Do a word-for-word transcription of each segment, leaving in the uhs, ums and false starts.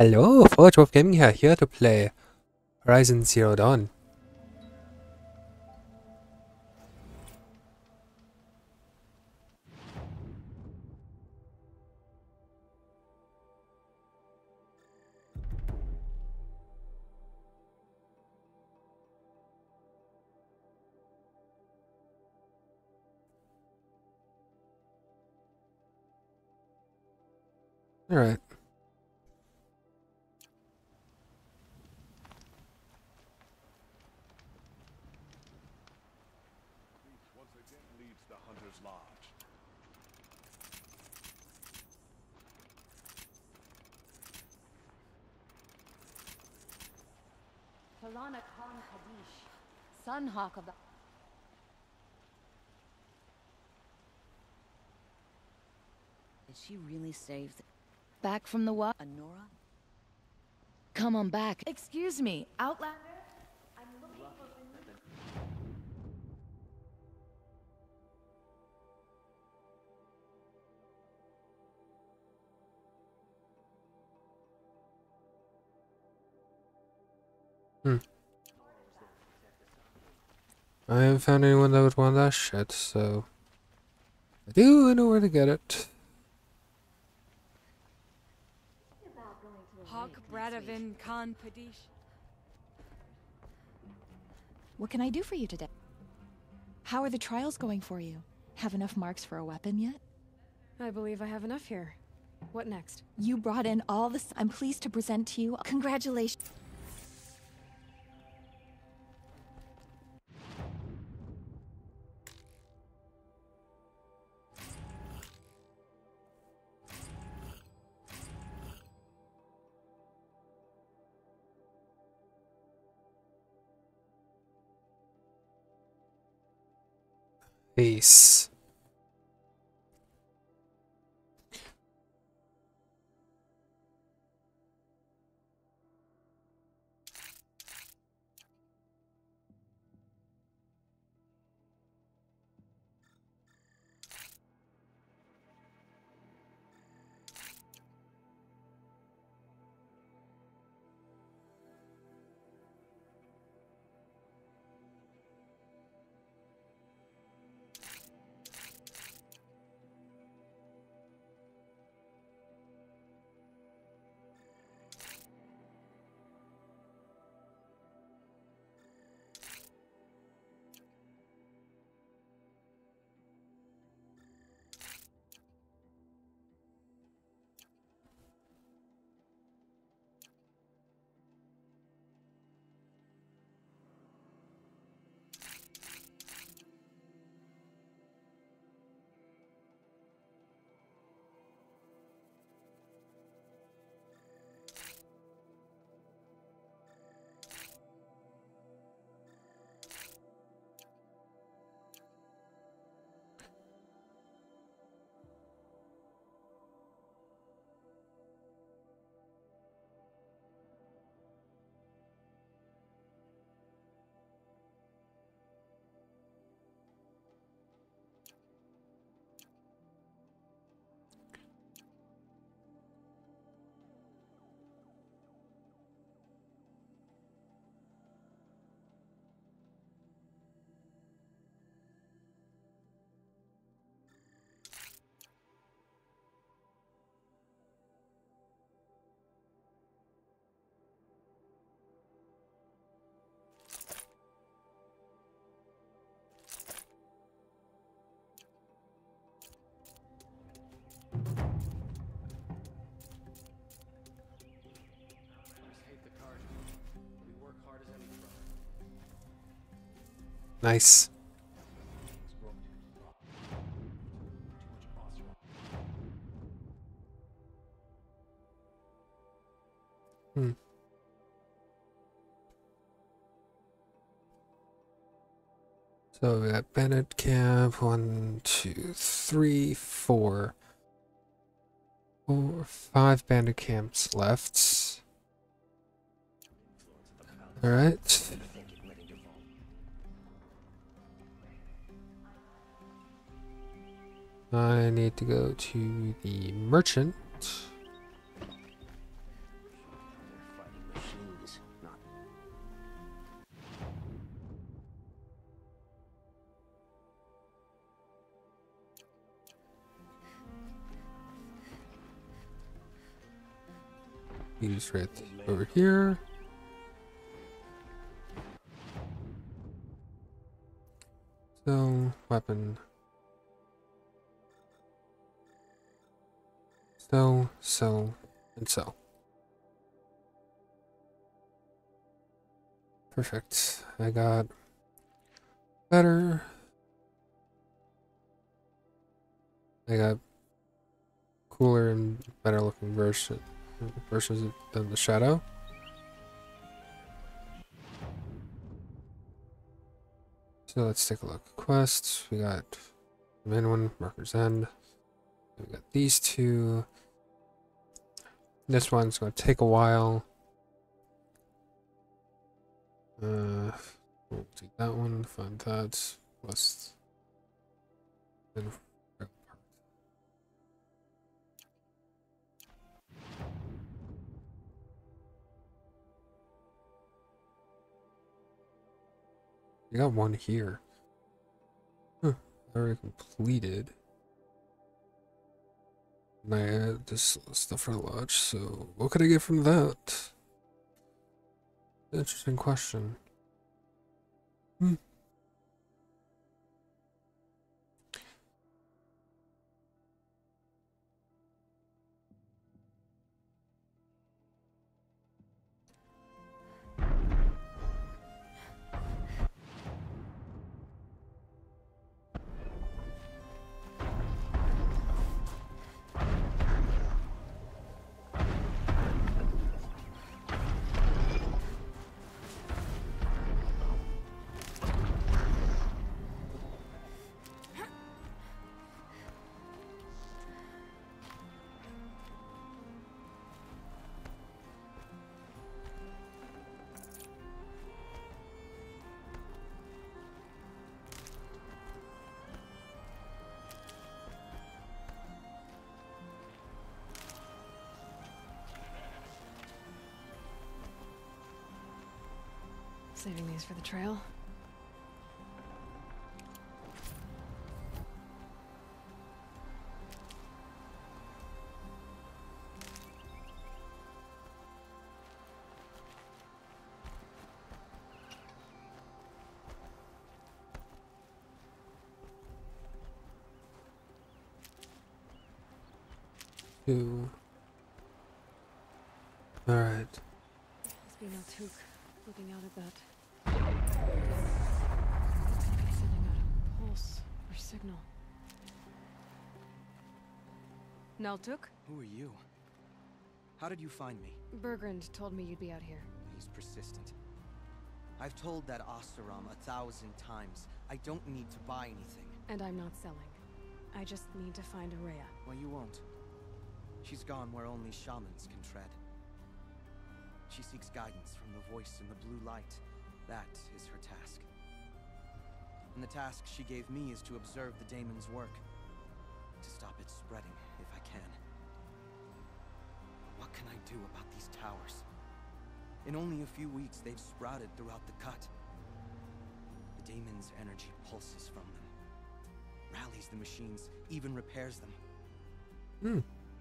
Hello, Forge Wolf Gaming here, here to play Horizon Zero Dawn. Alright. Once again leads the Hunter's Lodge. Falana Khan Kadish, Sunhawk of the... Did she really save the... Back from the what? Anora? Come on back. Excuse me, Outlander? I'm looking for... Hmm. I haven't found anyone that would want that shit, so... I do know where to get it. Hawk Bradavin Khan Padish. What can I do for you today? How are the trials going for you? Have enough marks for a weapon yet? I believe I have enough here. What next? You brought in all this. I'm pleased to present to you. Congratulations. Peace. Nice. Hmm. So we got Bandit Camp, one, two, three, four. Four, five Bandit Camps left. Alright. I need to go to the merchant. He's right over here. So, weapon. So, so, and so. Perfect. I got better. I got cooler and better looking version versions than the Shadow. So let's take a look. Quests. We got the main one, Marker's End. We got these two. This one's going to take a while. Uh, we'll take that one. Find that. Plus, then you got one here. Huh. Already completed. And I had this stuff for lodge, so what could I get from that? Interesting question. Hmm. Saving these for the trail. Two. All right. Must be Naltuk looking out at that. It's sending out a pulse or signal. Naltuk? Who are you? How did you find me? Bergrand told me you'd be out here. He's persistent. I've told that Oseram a thousand times. I don't need to buy anything. And I'm not selling. I just need to find Ourea. Well, you won't. She's gone where only shamans can tread. She seeks guidance from the voice in the blue light. That is her task. And the task she gave me is to observe the daemon's work. To stop it spreading, if I can. What can I do about these towers? In only a few weeks, they've sprouted throughout the cut. The daemon's energy pulses from them. Rallies the machines, even repairs them. Hmm.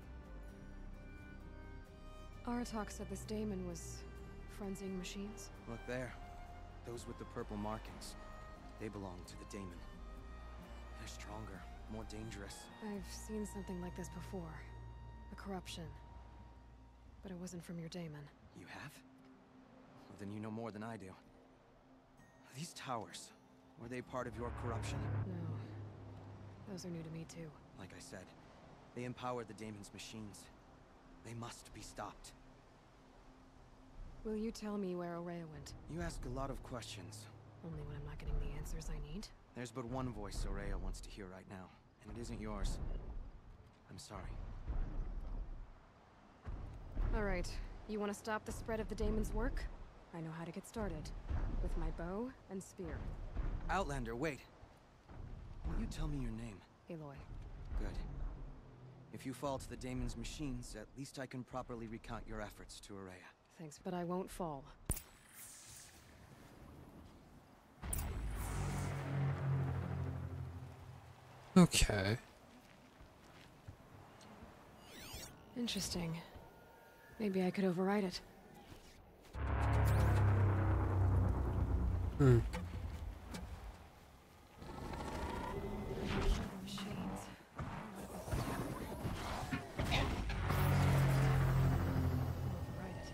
Aratak said this daemon was frenzying machines. Look there. Those with the purple markings. They belong to the daemon. They're stronger, more dangerous. I've seen something like this before. A corruption. But it wasn't from your daemon. You have? Well, then you know more than I do. These towers, were they part of your corruption? No. Those are new to me too. Like I said, they empower the daemon's machines. They must be stopped. Will you tell me where Ourea went? You ask a lot of questions. Only when I'm not getting the answers I need. There's but one voice Ourea wants to hear right now, and it isn't yours. I'm sorry. Alright, you want to stop the spread of the daemon's work? I know how to get started. With my bow and spear. Outlander, wait. Will you tell me your name? Aloy. Good. If you fall to the daemon's machines, at least I can properly recount your efforts to Ourea. Thanks, but I won't fall. Okay. Interesting. Maybe I could override it. Hmm. Machines. Override it.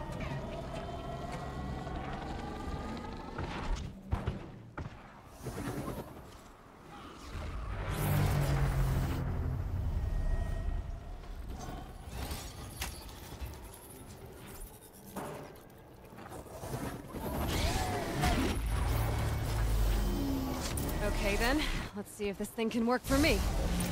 Okay then, let's see if this thing can work for me.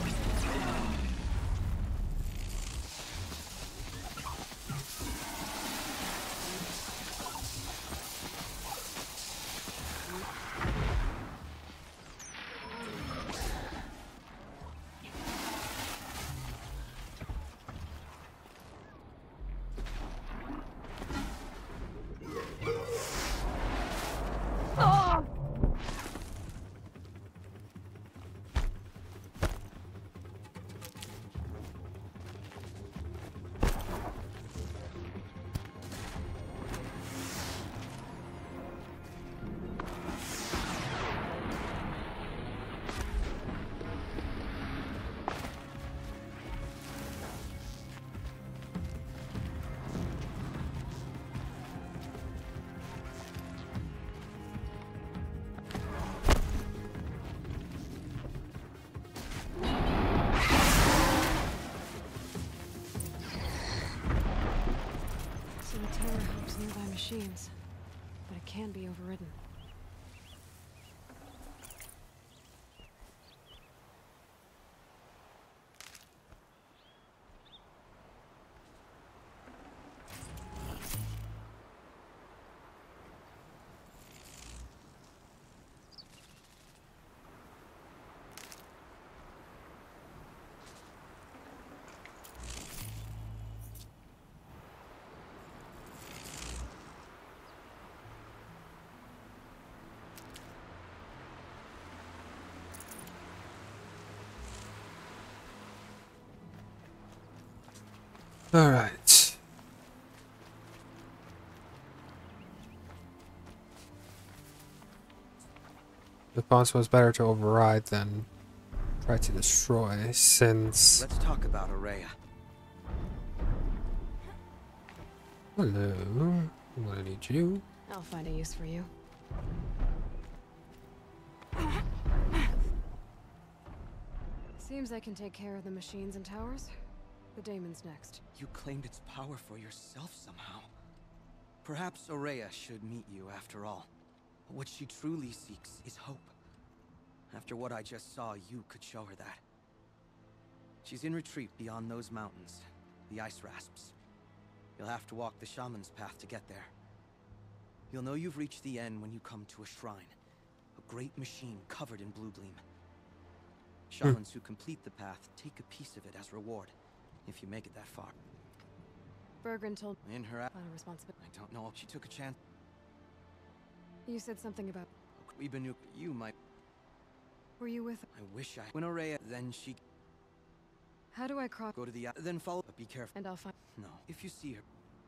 So the tower helps nearby machines, but it can be overridden. All right. The boss was better to override than try to destroy, since... Let's talk about Ourea. Hello. I'm gonna need you. I'll find a use for you. Seems I can take care of the machines and towers. The daemon's next. You claimed its power for yourself somehow. Perhaps Ourea should meet you after all. What she truly seeks is hope. After what I just saw, you could show her that. She's in retreat beyond those mountains, the Ice Rasps. You'll have to walk the Shaman's Path to get there. You'll know you've reached the end when you come to a shrine. A great machine covered in blue gleam. Shamans who complete the path take a piece of it as reward, if you make it that far. Bergren told In her out of responsibility. I don't know if she took a chance. You said something about. Ibenuk, you might. Were you with? I wish I. When Ourea, then she How do I cross? go to the. Then follow. But be careful. And I'll find. No, if you see her.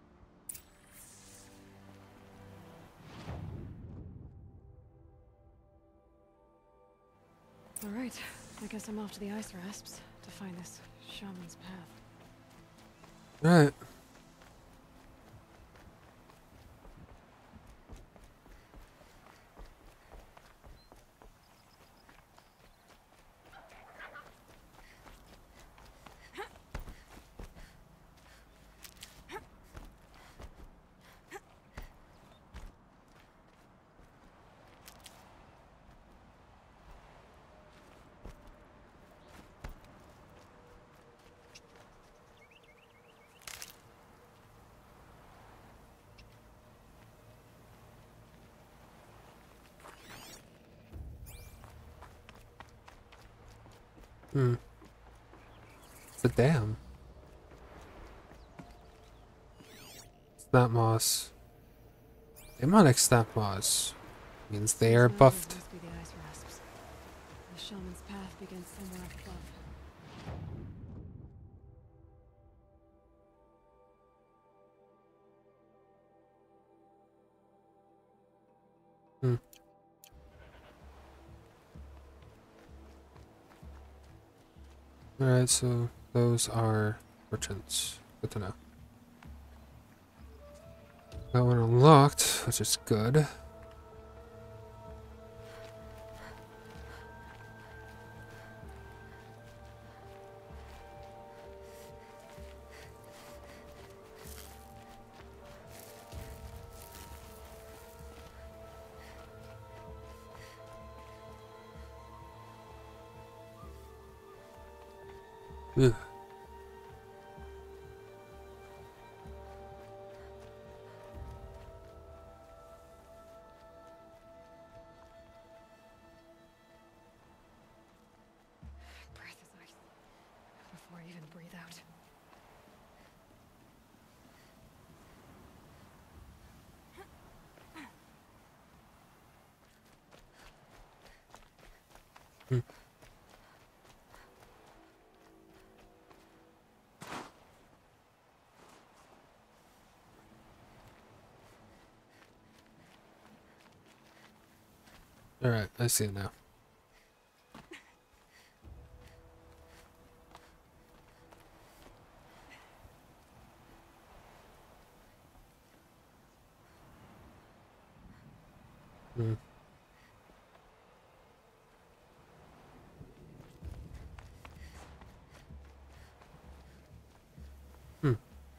All right. I guess I'm off to the Ice Rasps to find this Shaman's Path. All right. Hmm. It's a dam. Snap moss. Demonic snap moss means they are These mountains buffed. must be the Ice Rasps. The Shaman's Path begins somewhere up above. Alright, so those are merchants. Good to know. That one unlocked, which is good. Ugh. Breath is ice. Before I even breathe out. Hmm. Alright, I see it now. Hmm. Hmm.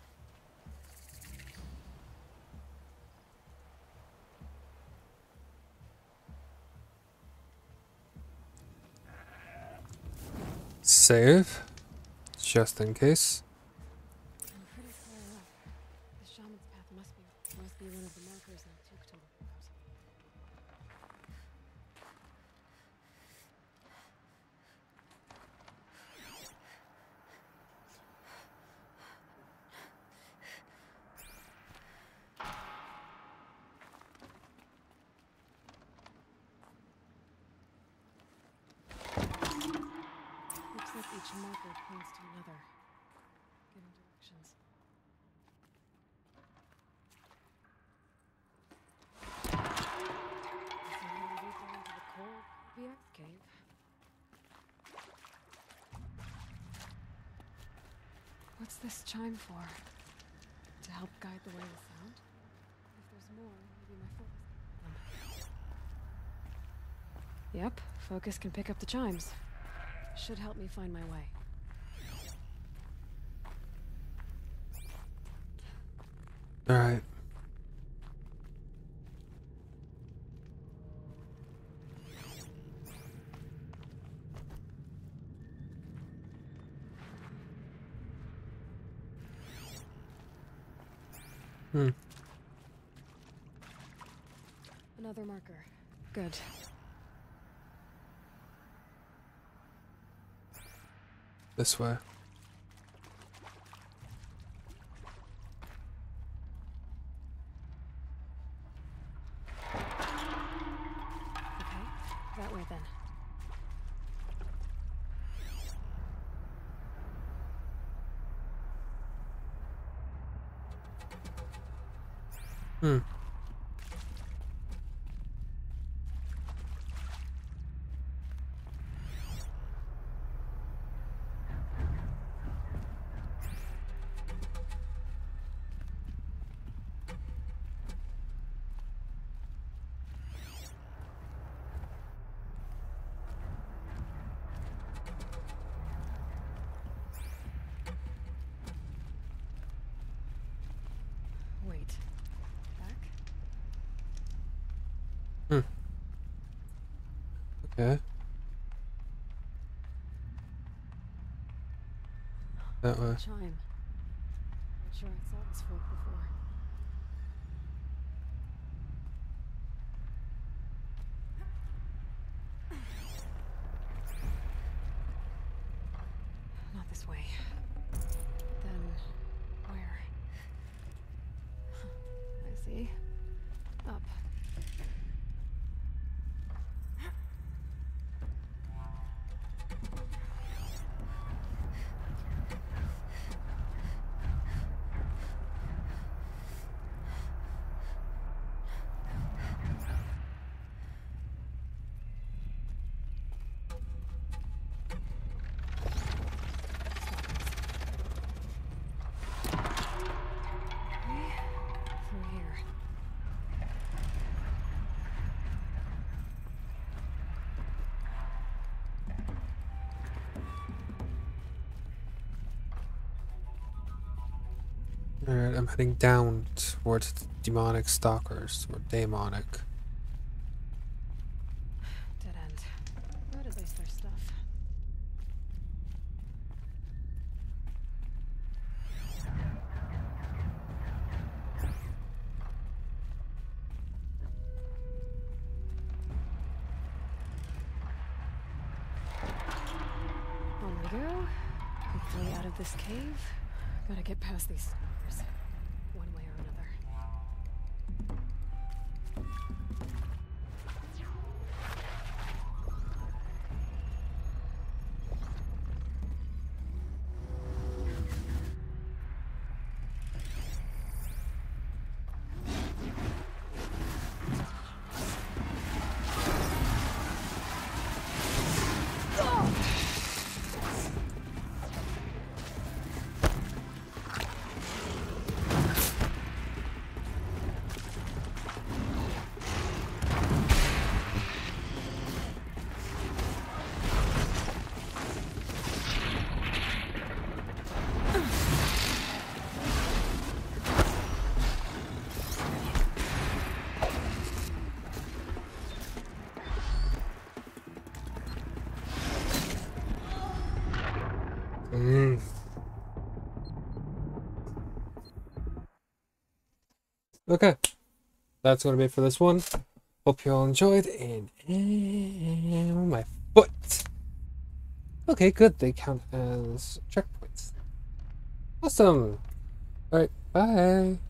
Save, just in case. I'm pretty far up. The shaman's path must be must be one of the markers in Tuktul. Looks like each marker points to another, giving directions. This is how we lead down to the cold V X cave. What's this chime for? To help guide the way with sound? If there's more, maybe my focus. Yep, focus can pick up the chimes. Should help me find my way. Alright. Hmm. Another marker. Good. This way. Okay, that way then. Hmm. Wait. Back? Hmm. Okay. That way. Chime. Not sure I saw this folk before. Not this way. Then where? I see. Up. Alright, I'm heading down towards the demonic stalkers, or demonic. Dead end. Where did they store stuff? On we go. Hopefully out of this cave. Gotta get past these stairs. One way or another. Mm. Okay, that's gonna be it for this one. Hope you all enjoyed, and, and my foot. Okay, good. They count as checkpoints. Awesome. All right, bye.